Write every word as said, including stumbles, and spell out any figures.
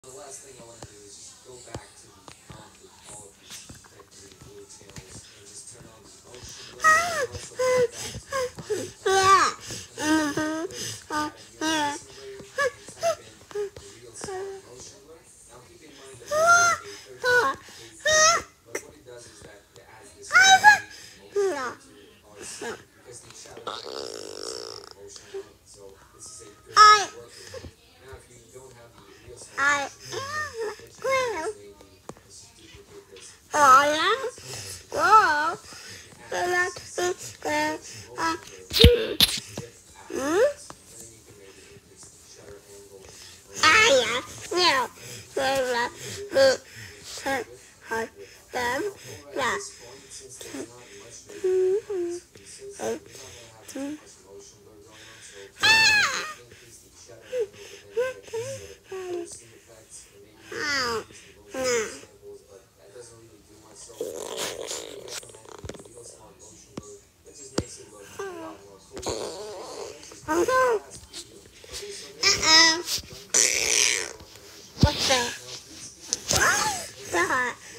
The last thing I want to do is just go back to the prompt with all of these three blue tails and just turn on the motion blur and also go back to the primary camera and then click add a new motion layer and type in the real smart motion blur. Now keep in mind that this is a thirteen K camera, but what it does is that it adds this motion blur to our scene because the shadow effect is motion blur. So this is a good one to work with. Now if you don't have the real smart motion blur, What's that? What?